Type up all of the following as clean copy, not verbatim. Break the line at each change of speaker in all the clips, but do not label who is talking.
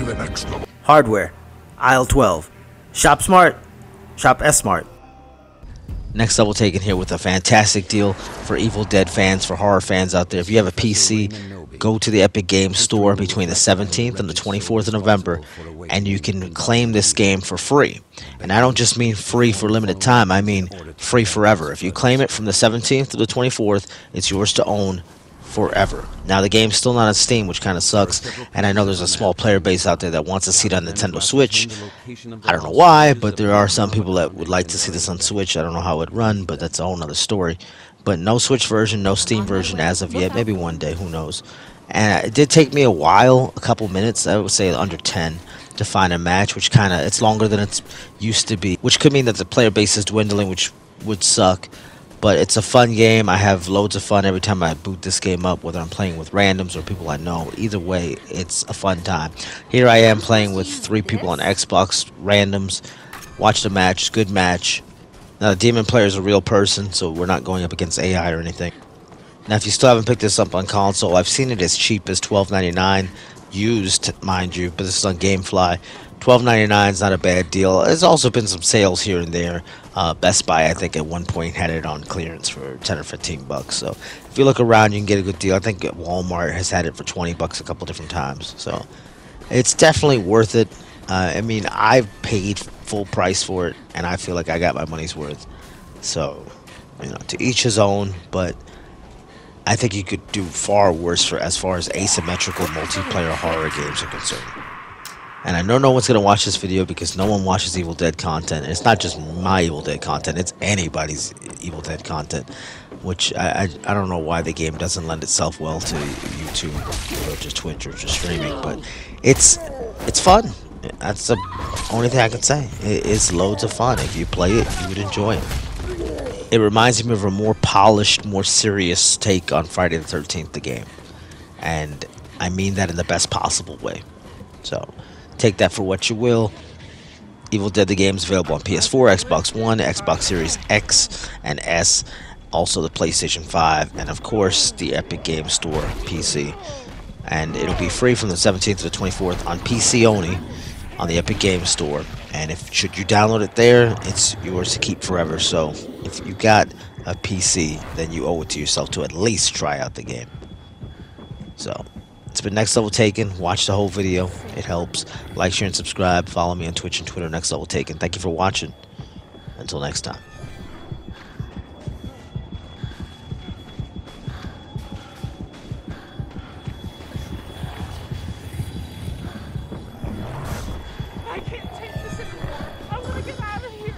to the next level.
Hardware, aisle 12. Shop smart, shop S-smart.
Next Level Taken here with a fantastic deal for Evil Dead fans, for horror fans out there. If you have a PC, go to the Epic Games Store between the 17th and the 24th of November, and you can claim this game for free. And I don't just mean free for limited time, I mean free forever. If you claim it from the 17th to the 24th, it's yours to own forever. Now the game's still not on Steam, which kind of sucks, and I know there's a small player base out there that wants to see it on Nintendo Switch. I don't know why, but there are some people that would like to see this on Switch. I don't know how it would run, but that's a whole nother story. But no Switch version, no Steam version as of yet. Maybe one day, who knows. And it did take me a while, a couple minutes, I would say under 10, to find a match, which kind of, it's longer than it's used to be, which could mean that the player base is dwindling, which would suck. But it's a fun game. I have loads of fun every time I boot this game up, whether I'm playing with randoms or people I know. Either way, it's a fun time. Here I am playing with 3 people on Xbox, randoms. Watched a match, good match. Now the demon player is a real person, so we're not going up against AI or anything. Now if you still haven't picked this up on console, I've seen it as cheap as $12.99, used, mind you, but this is on GameFly. $12.99 is not a bad deal. There's also been some sales here and there. Best Buy, I think, at one point had it on clearance for 10 or 15 bucks. So if you look around, you can get a good deal. I think Walmart has had it for 20 bucks a couple different times. So it's definitely worth it. I mean, I've paid full price for it, and I feel like I got my money's worth. So, you know, to each his own, but I think you could do far worse for as far as asymmetrical multiplayer horror games are concerned. And I know no one's going to watch this video because no one watches Evil Dead content. And it's not just my Evil Dead content, it's anybody's Evil Dead content. Which I don't know why the game doesn't lend itself well to YouTube or just Twitch or just streaming. But it's fun. That's the only thing I can say. It is loads of fun. If you play it, you would enjoy it. It reminds me of a more polished, more serious take on Friday the 13th, the game. And I mean that in the best possible way. So take that for what you will. Evil Dead the game is available on PS4, Xbox One, Xbox Series X and S, also the PlayStation 5, and of course the Epic Games Store PC. And it'll be free from the 17th to the 24th on PC only on the Epic Games Store. And if should you download it there, it's yours to keep forever. So if you got a PC, then you owe it to yourself to at least try out the game. So it's been Next Level Taken. Watch the whole video. It helps. Like, share, and subscribe. Follow me on Twitch and Twitter, Next Level Taken. Thank you for watching. Until next time.
I can't take this anymore. I want to get out of here.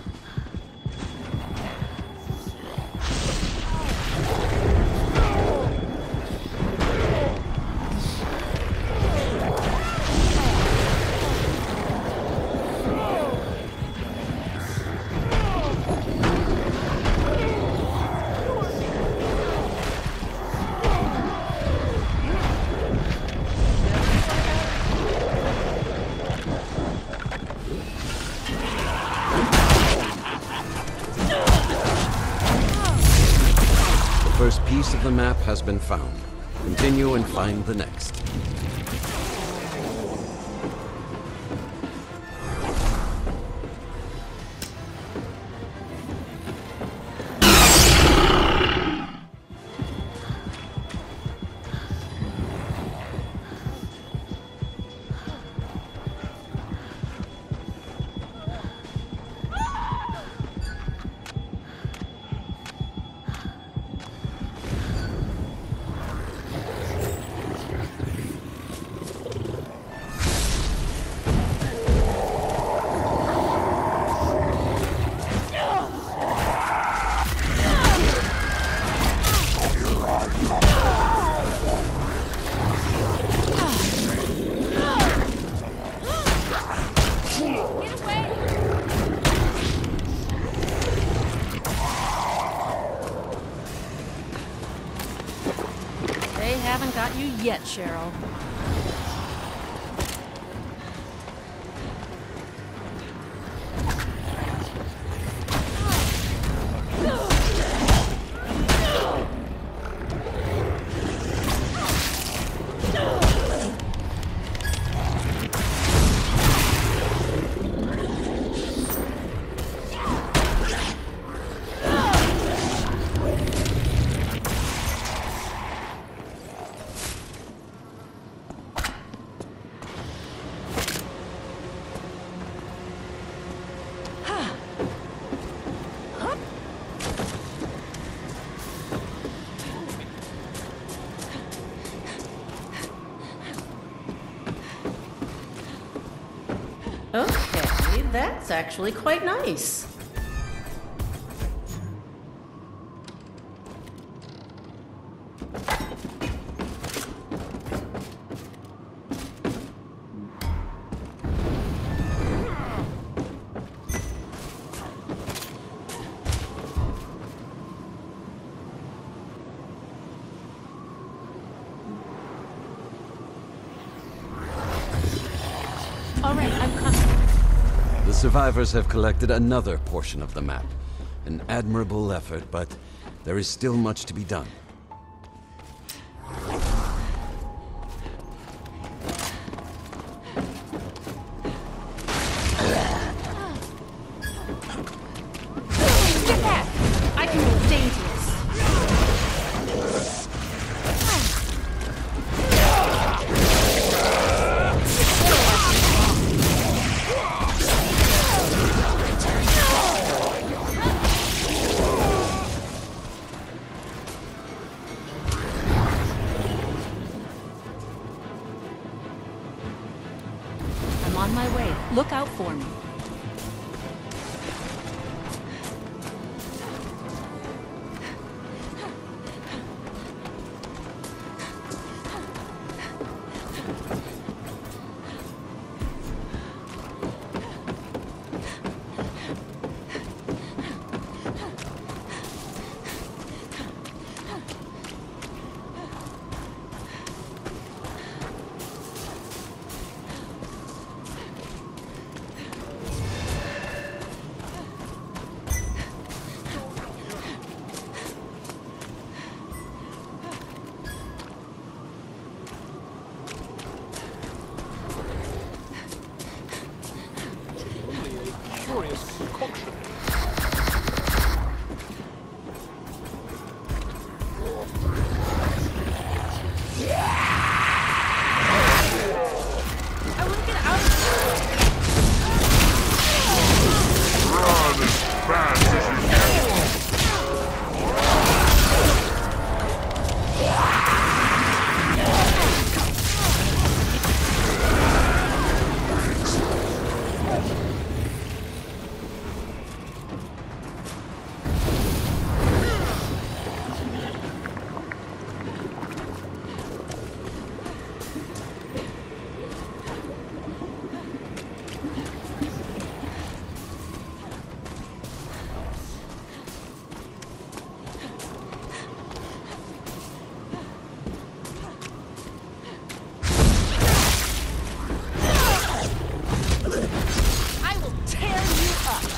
The first piece of the map has been found. Continue and find the next.
They haven't got you yet, Cheryl.
That's actually quite nice. All right, I'm coming.
The survivors have collected another portion of the map. An admirable effort, but there is still much to be done.
Get back! I can move dangerous. I'm on my way. Look out for me.
Curious concoction.
I want to get out of here.
Run as fast as you can.
I will tear you up.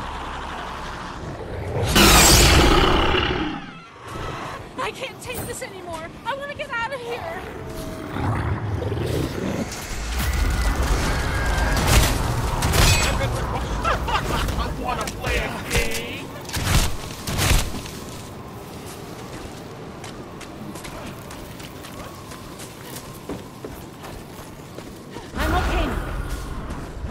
I can't take this anymore. I want to get out of here. I want to play a game.
I'm okay now.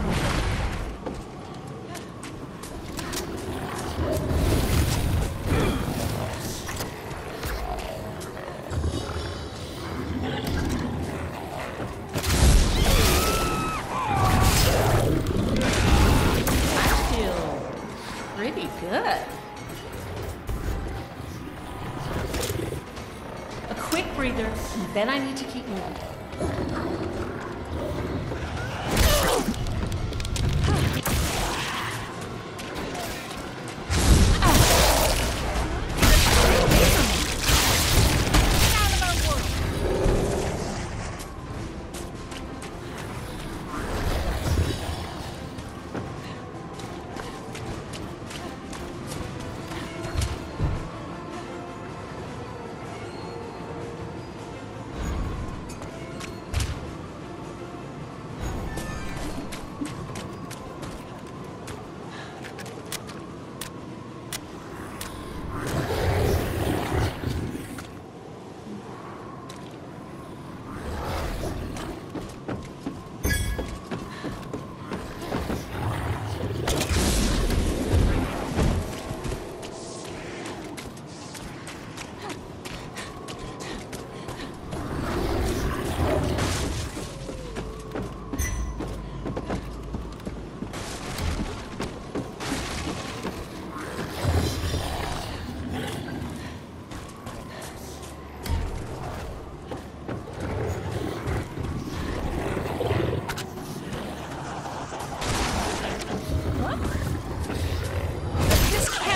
I feel pretty good. A quick breather, and then I need to keep moving.
Get out of our world.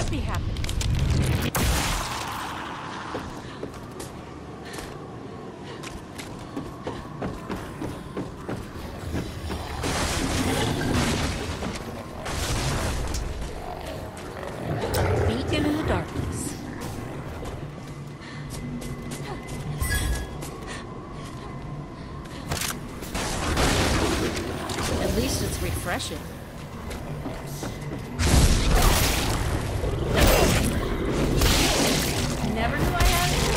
be happening. A beacon in the darkness. At least it's refreshing. Never knew I had it.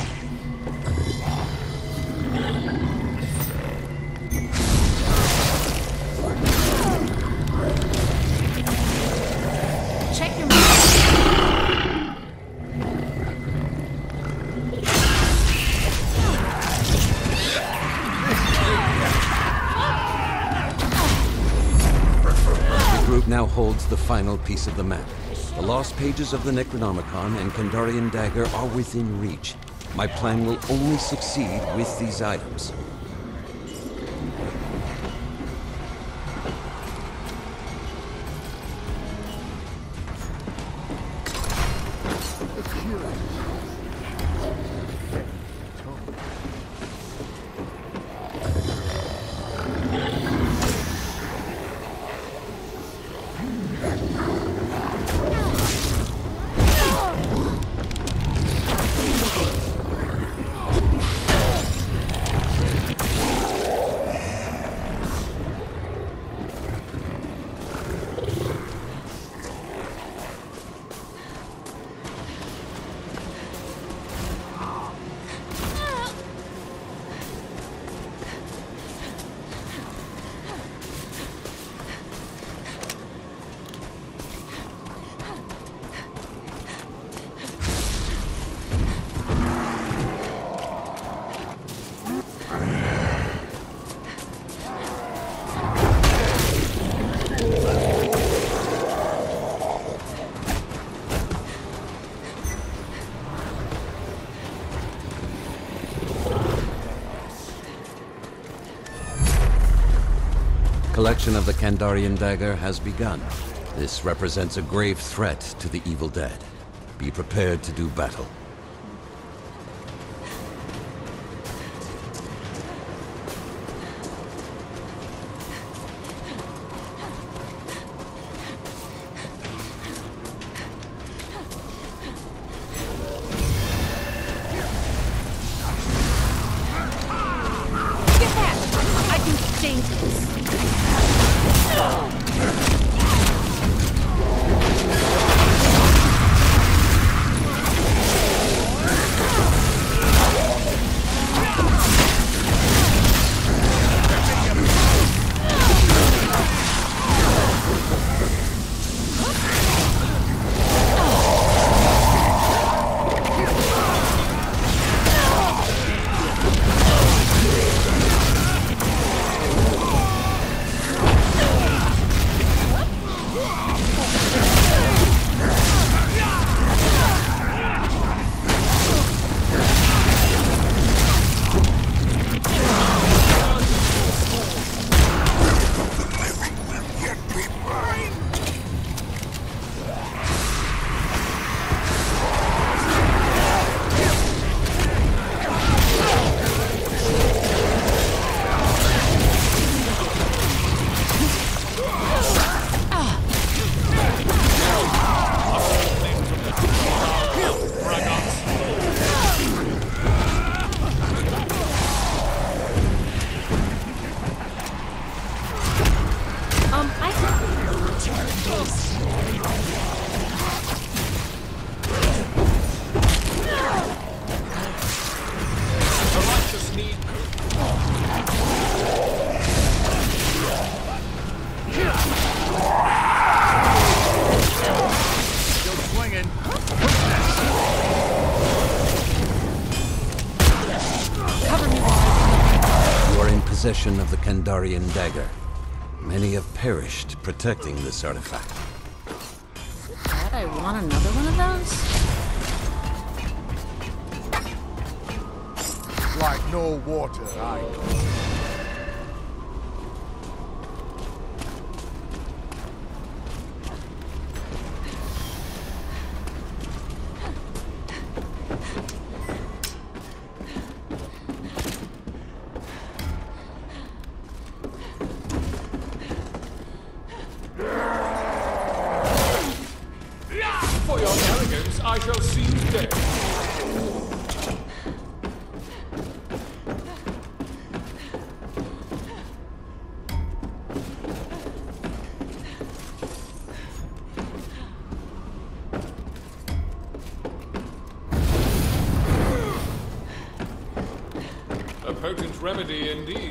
Check your
The group now holds the final piece of the map. The lost pages of the Necronomicon and Kandarian dagger are within reach. My plan will only succeed with these items. Collection of the Kandarian dagger has begun. This represents a grave threat to the evil dead. Be prepared to do battle.
Get back! I can change this.
Possession of the Kandarian dagger. Many have perished protecting this artifact.
God, I want another one of those.
Like no water, I know.
I shall see you dead. A potent remedy indeed.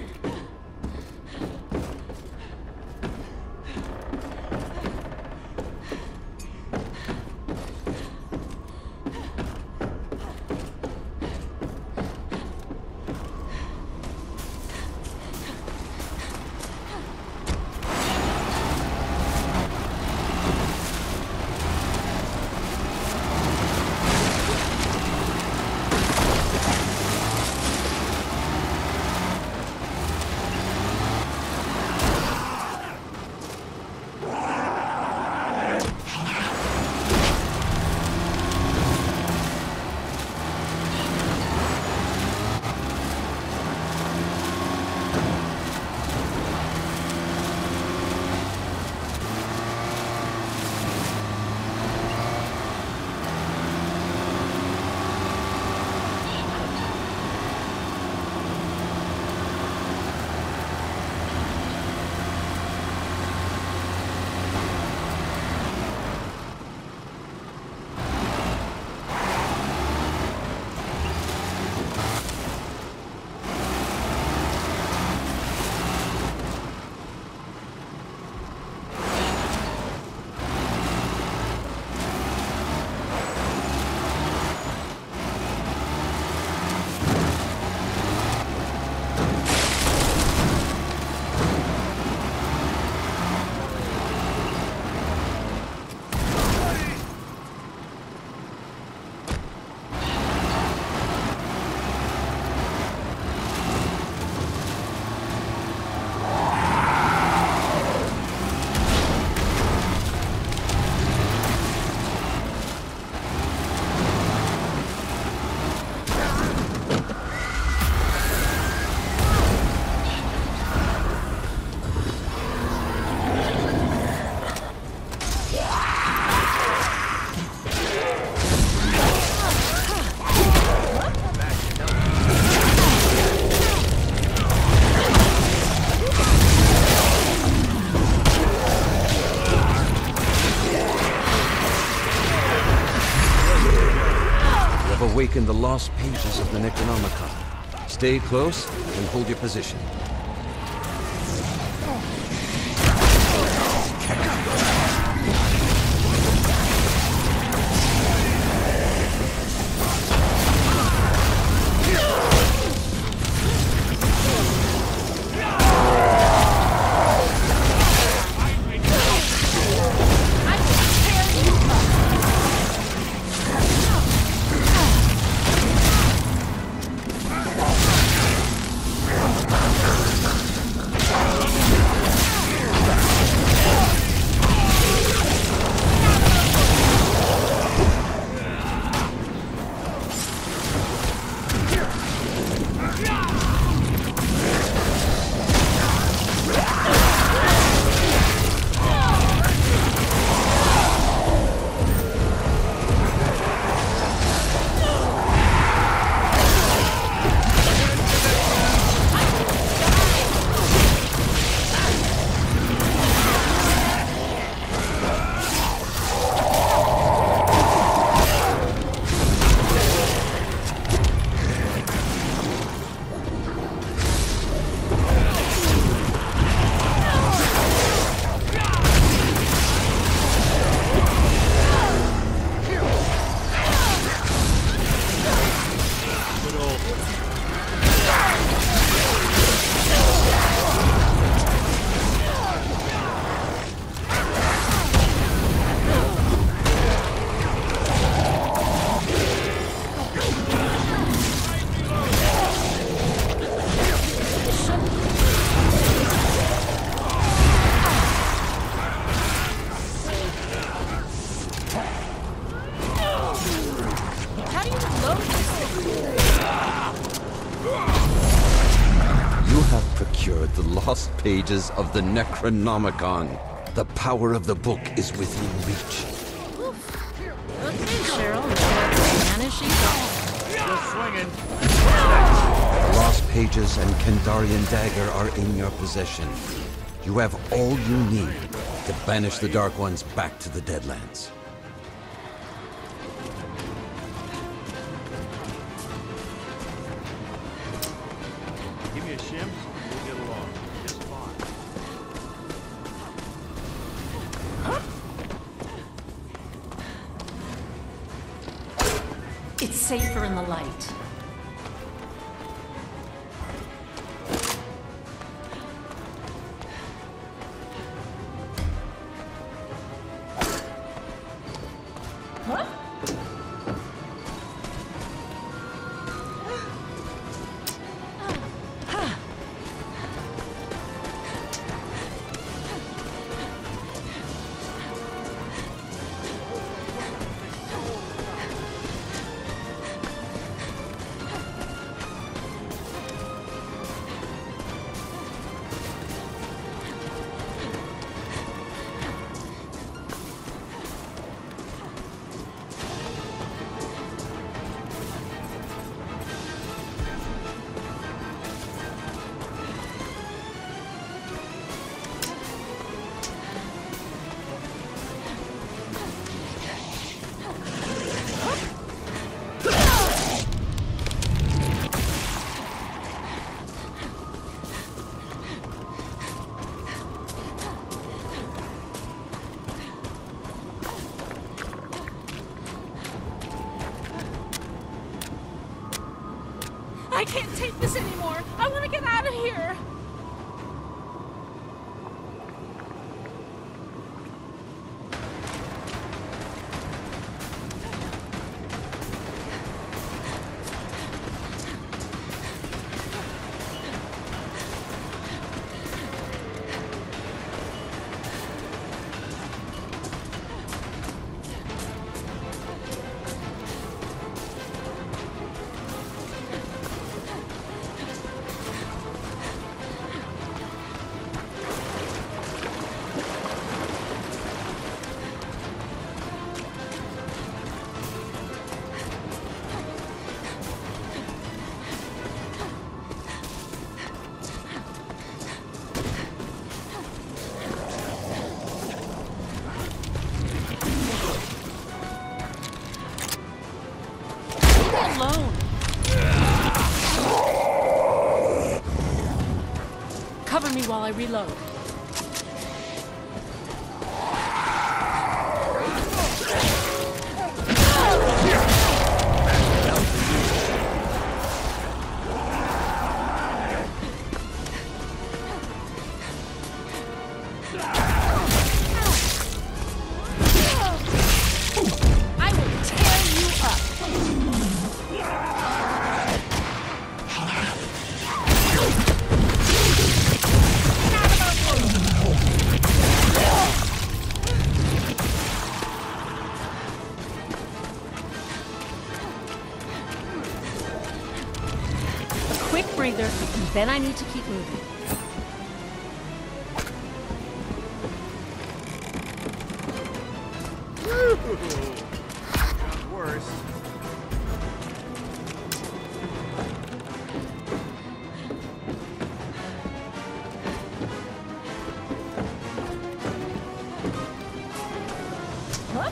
Awaken the lost pages of the Necronomicon. Stay close and hold your position. The lost pages of the Necronomicon. The power of the book is within reach.
Okay, Cheryl. Spanish, she's on.
Still swinging.
The lost pages and Kandarian dagger are in your possession. You have all you need to banish the Dark Ones back to the Deadlands.
Give me a shims, we'll get along just fine.
It's safer in the light. I can't take this anymore. I want to get out of here. Alone. Cover me while I reload. I will tear you up. Quick breather, and then I need to keep moving.
Got worse.
Huh?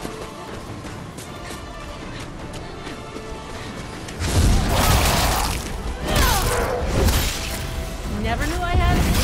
Never knew I had it.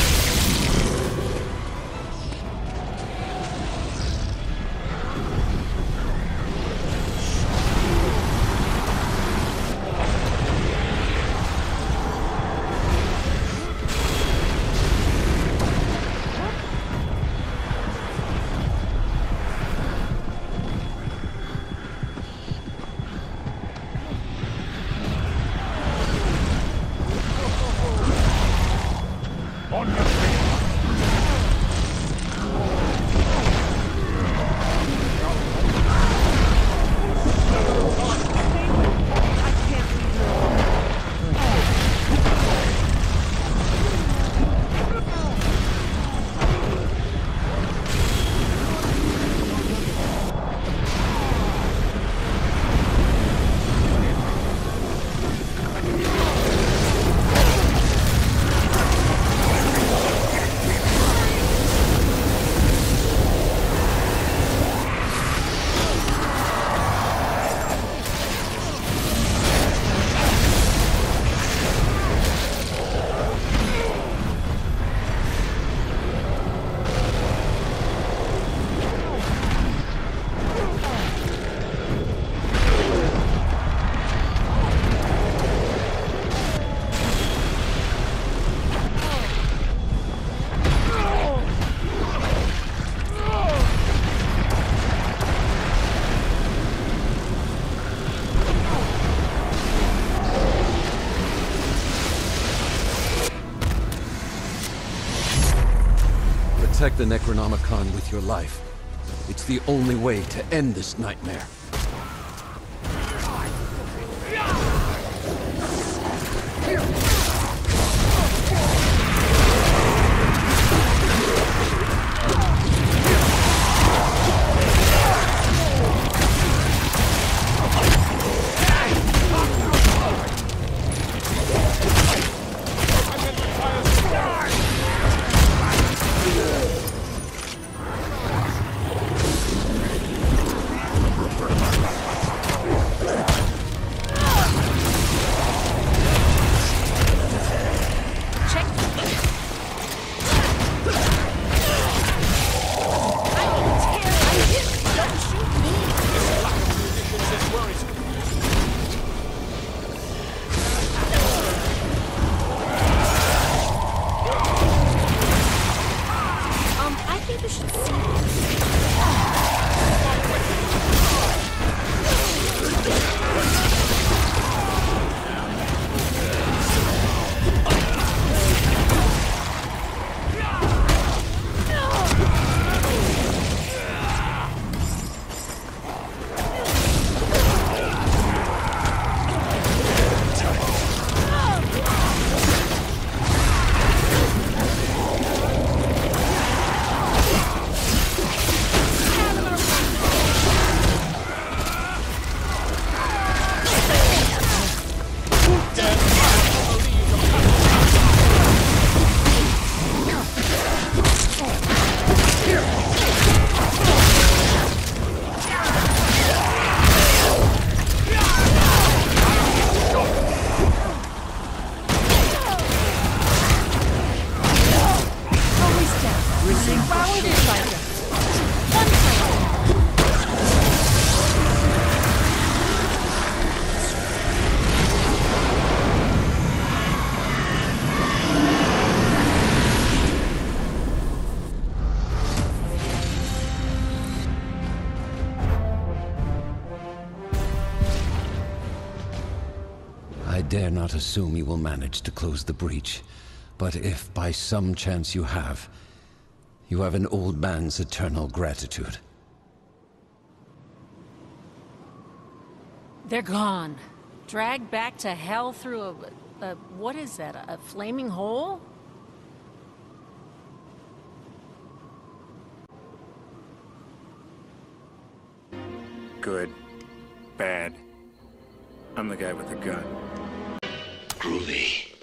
Protect the Necronomicon with your life. It's the only way to end this nightmare. I dare not assume you will manage to close the breach, but if by some chance you have an old man's eternal gratitude.
They're gone. Dragged back to hell through a what is that, a flaming hole?
Good. Bad. I'm the guy with the gun.
Groovy.